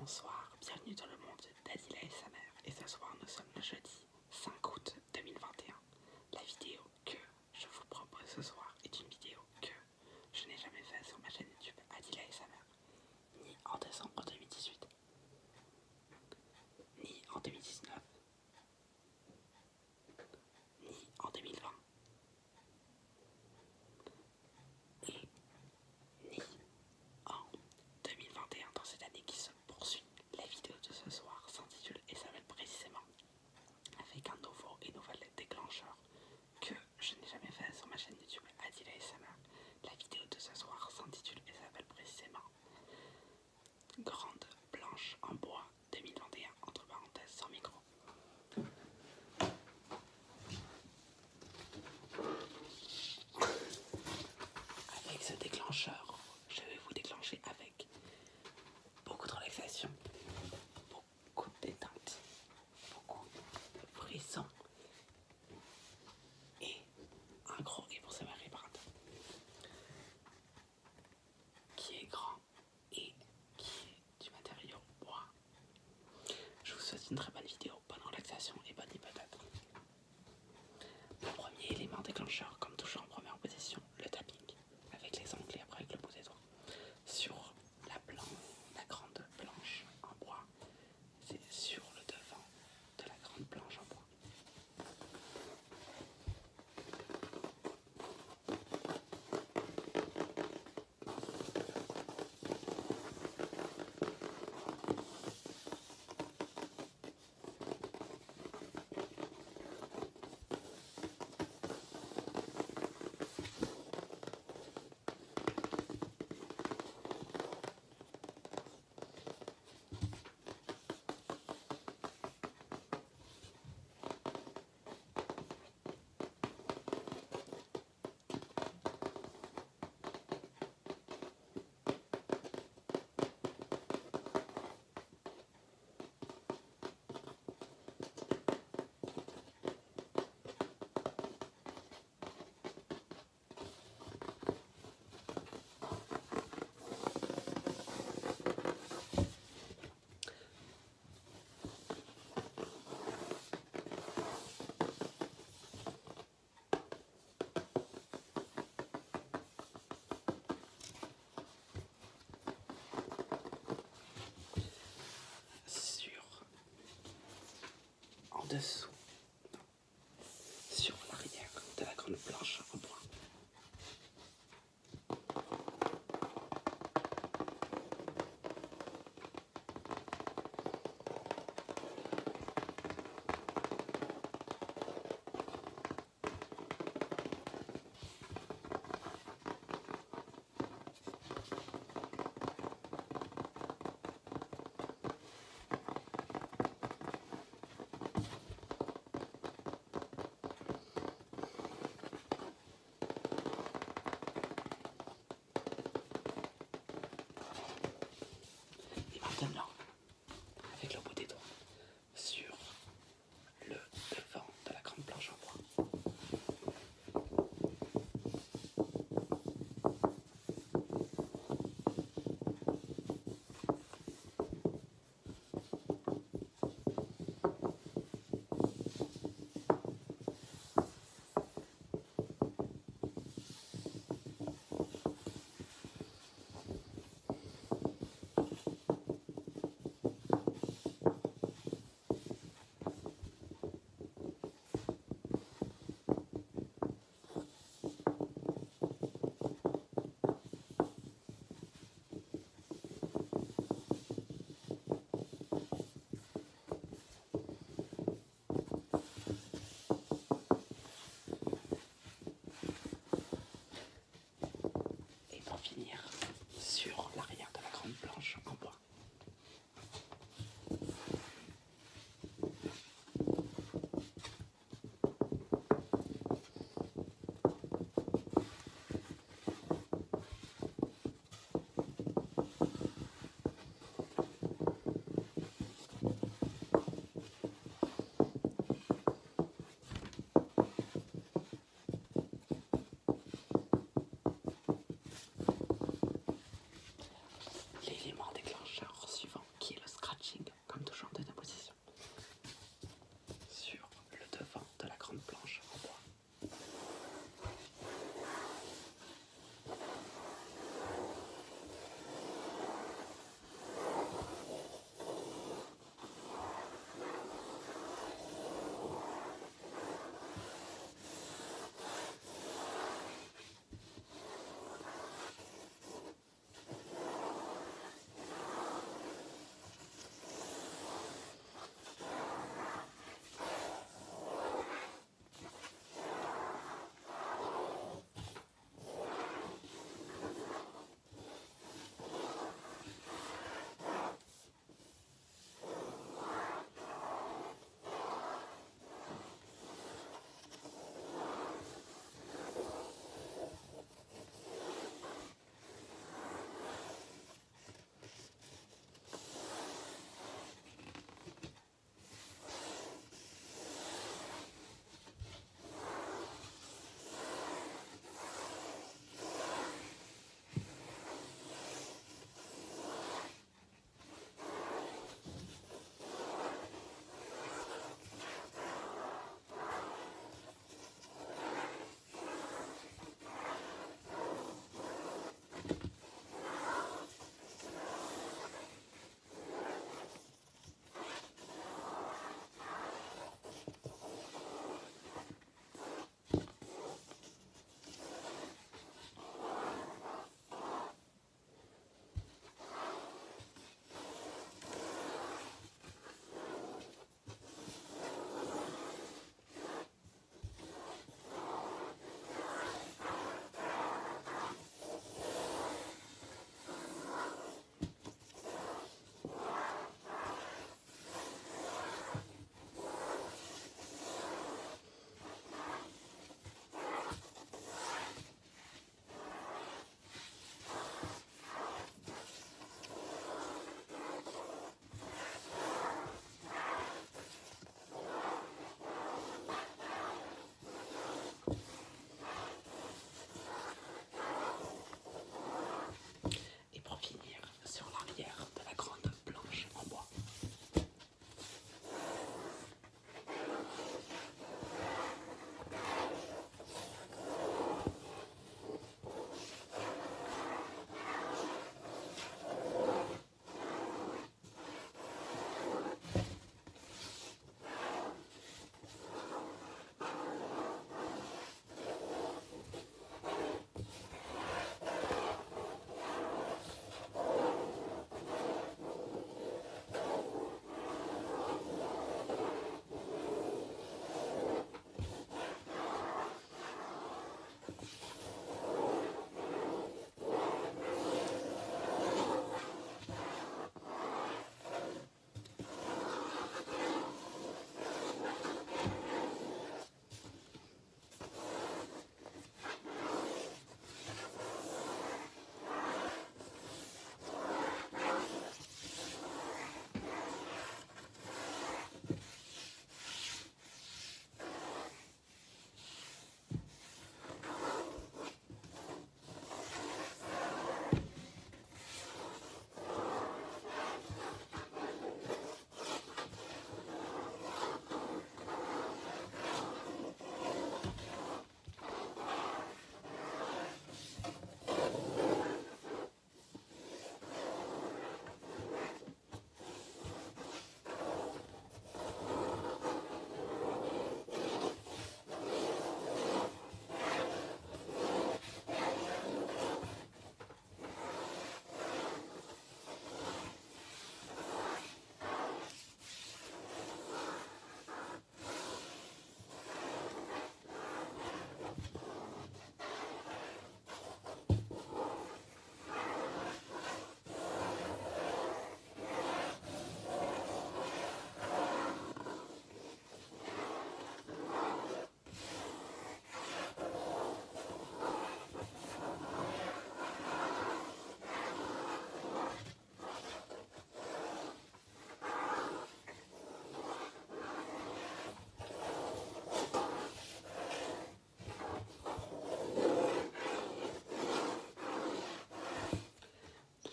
Bonsoir, bienvenue dans le monde d'Adila et sa mère. Et ce soir, nous sommes le jeudi 5 août 2021. La vidéo que je vous propose ce soir est une vidéo que je n'ai jamais faite sur ma chaîne YouTube Adila et sa mère, ni en décembre 2018, ni en 2019, ni en 2020, et ni en 2021 dans cette année qui se poursuit. La vidéo de ce soir s'intitule et s'appelle précisément avec un nouveau et nouvel déclencheur que je n'ai jamais fait sur ma chaîne YouTube Adila et sa mère. La vidéo de ce soir s'intitule et s'appelle précisément Grande Blanche en bois 2021 entre parenthèses sans micro. Avec ce déclencheur, je vais vous déclencher avec beaucoup de relaxation, beaucoup de détente, beaucoup de frissons et un gros ASMR Brad qui est grand et qui est du matériau bois. Je vous souhaite une très bonne vidéo, bonne relaxation et bonne hypothèque. Le premier élément déclencheur, comme toujours en première position, le tapping avec les ongles et après avec le bout des doigts sur la grande planche en bois. C'est sur le devant de la grande planche en bois. En dessous, sur l'arrière de la grande planche en bois. Maintenant, avec le bout des doigts sur le devant de la grande planche en bois.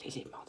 l'élément